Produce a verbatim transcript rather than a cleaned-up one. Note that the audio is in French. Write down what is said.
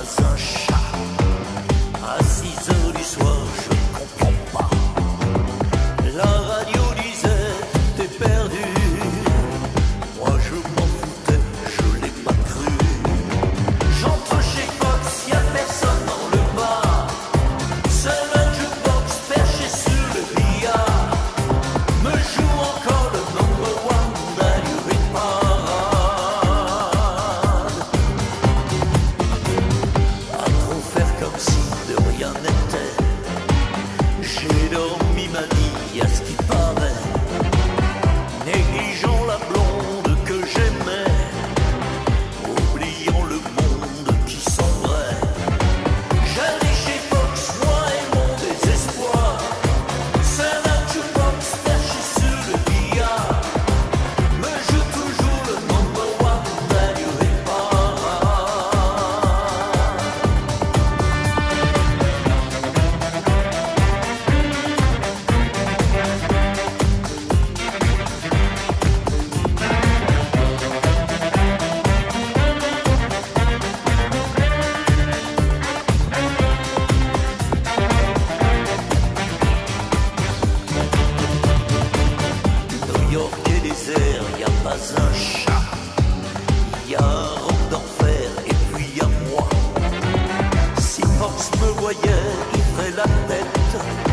un chat. À six heures du soir, je comprends pas. La radio disait t'es perdu. Moi je m'en foutais, je l'ai pas cru. J'entre chez Fox, y'a personne dans le bar. Seul un jukebox perché sur le billard me joue encore le number one that you hit parade. À trop faire comme si de rien n'était, j'ai dormi ma vie à ce qui paraît, négligeant la blonde que j'aimais, oubliant le monde qui sombrait. J'allais chez Fox, moi et mon désespoir. C'est un jukebox perché sur le billard me joue toujours le number one that you hit parade. New York est désert, y a pas un chat. Y a un roc d'enfer et puis y a moi. Si Fox me voyait, il ferait la tête.